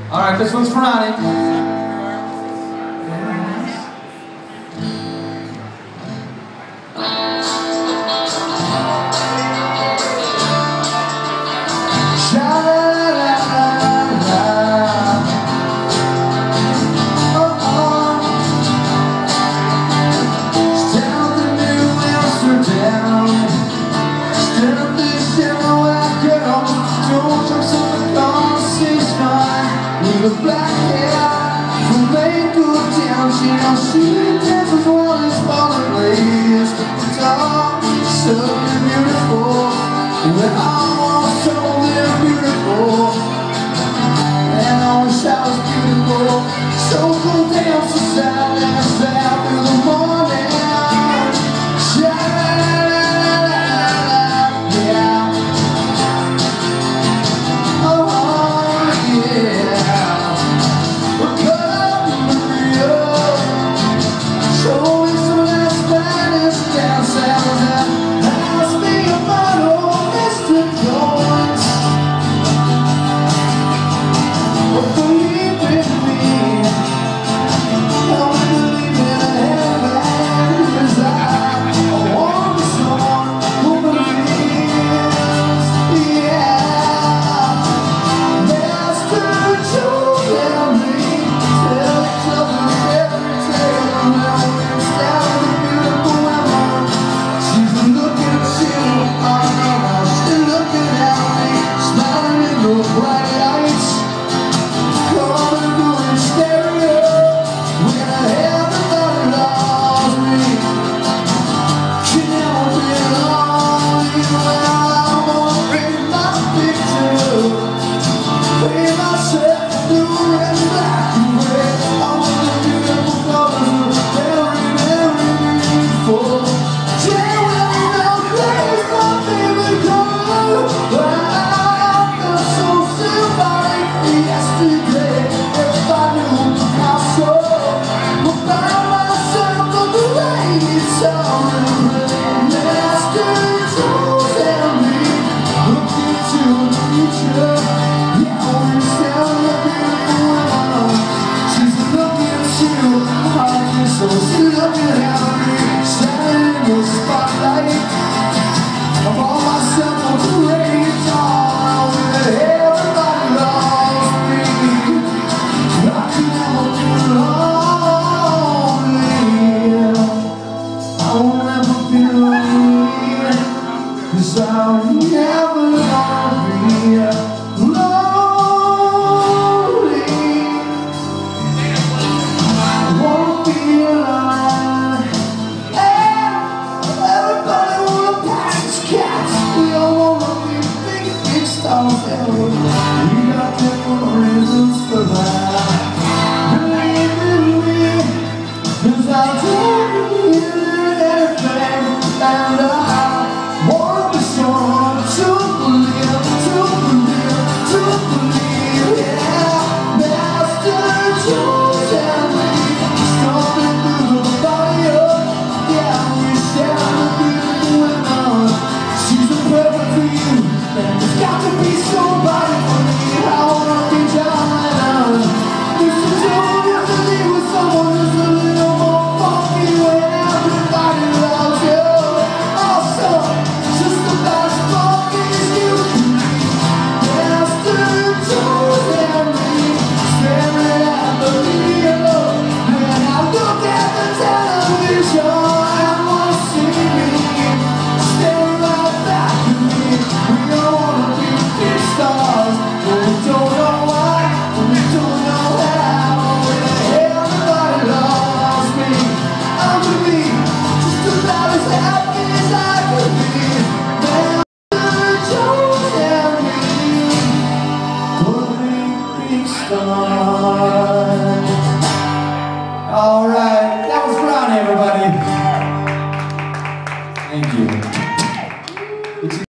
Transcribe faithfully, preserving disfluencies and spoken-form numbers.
All right, this one's for Ronnie. With black hair from Lakewood town, she knows she dances while it's falling waves. It's all so beautiful, we're all so beautiful, and all the showers beautiful. So go dance the sound and sound through the morning. Cause I'll never be lonely. I won't be alone. And everybody wanna pass as cats. We all wanna be big, big stars. And we got different reasons for that. Believe in me, cause I'll do anything. And I want to believe, to believe, to believe, yeah. Master chosen me, storming through the fire. Yeah, we share the beautiful women. She's a perfect for you, and there's got to be somebody for me. I wanna be John Lennon. This is all you have to be with someone who's a little more funky when everybody loves you. Also, just about as funky as you can be. Master chosen me, staring at the video. When I look at the television, I wanna see me staring right back at me. We all wanna be big stars, but we don't know why, and we don't know how. Everybody loves me, I'm with me, just about as happy as I could be. Master chosen me, for a big star. All right.